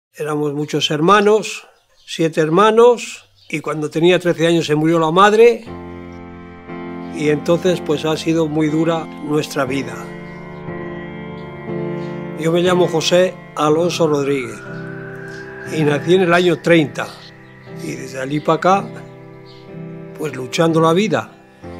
Éramos muchos hermanos, 7 hermanos, y cuando tenía 13 años se murió la madre, y entonces pues ha sido muy dura nuestra vida. Yo me llamo José Alonso Rodríguez y nací en el año 30, y desde allí para acá, pues luchando la vida.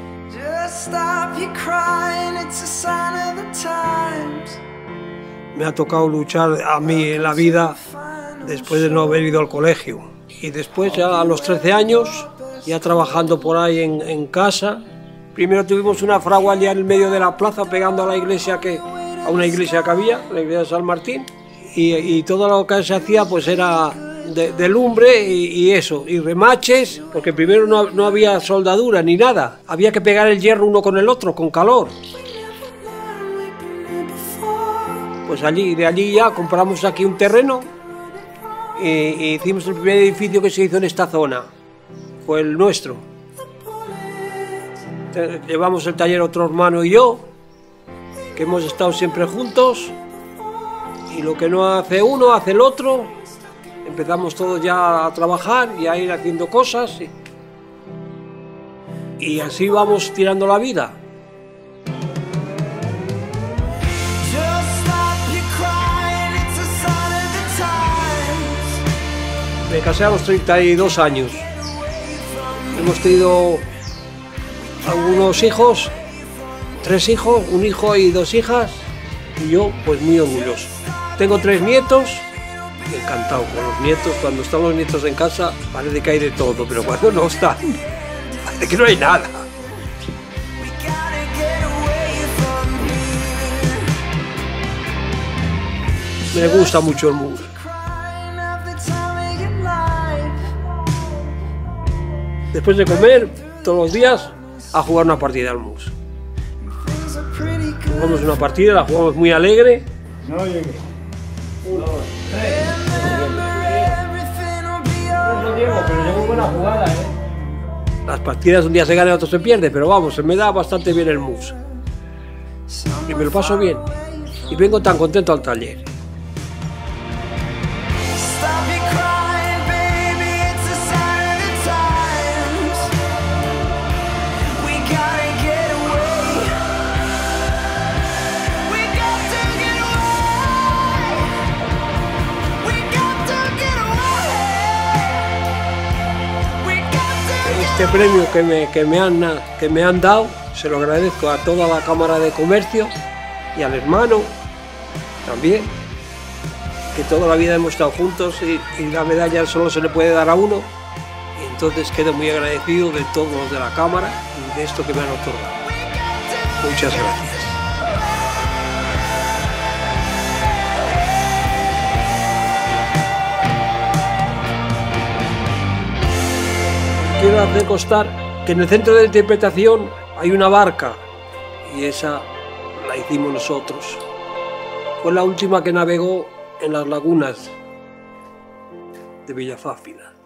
Me ha tocado luchar a mí en la vida después de no haber ido al colegio. Y después, ya a los 13 años, ya trabajando por ahí en casa. Primero tuvimos una fragua allá en el medio de la plaza, pegando a la iglesia a una iglesia que había, la iglesia de San Martín. Y todo lo que se hacía pues era de lumbre y eso, y remaches, porque primero no había soldadura ni nada. Había que pegar el hierro uno con el otro, con calor. Pues de allí ya compramos aquí un terreno y hicimos el primer edificio que se hizo en esta zona. Fue el nuestro. Llevamos el taller otro hermano y yo, que hemos estado siempre juntos, y lo que no hace uno, hace el otro. Empezamos todos ya a trabajar y a ir haciendo cosas, y así vamos tirando la vida. Me casé a los 32 años. Hemos tenido algunos hijos, 3 hijos, un hijo y 2 hijas, y yo pues muy orgulloso. Tengo 3 nietos, encantado con los nietos. Cuando están los nietos en casa parece que hay de todo, pero cuando no están, parece que no hay nada. Me gusta mucho el mus. Después de comer, todos los días, a jugar una partida al mus. Jugamos una partida, la jugamos muy alegre. No llegué. 1, 2, 3. No llego, pero llevo buena jugada, ¿eh? Las partidas un día se gana y otro se pierde, pero vamos, se me da bastante bien el mus. Y me lo paso bien. Y vengo tan contento al taller. Este premio que me han dado, se lo agradezco a toda la Cámara de Comercio y al hermano también, que toda la vida hemos estado juntos, y la medalla solo se le puede dar a uno, y entonces quedo muy agradecido de todos los de la Cámara y de esto que me han otorgado. Muchas gracias. Quiero hacer constar que en el centro de interpretación hay una barca, y esa la hicimos nosotros. Fue la última que navegó en las lagunas de Villafáfila.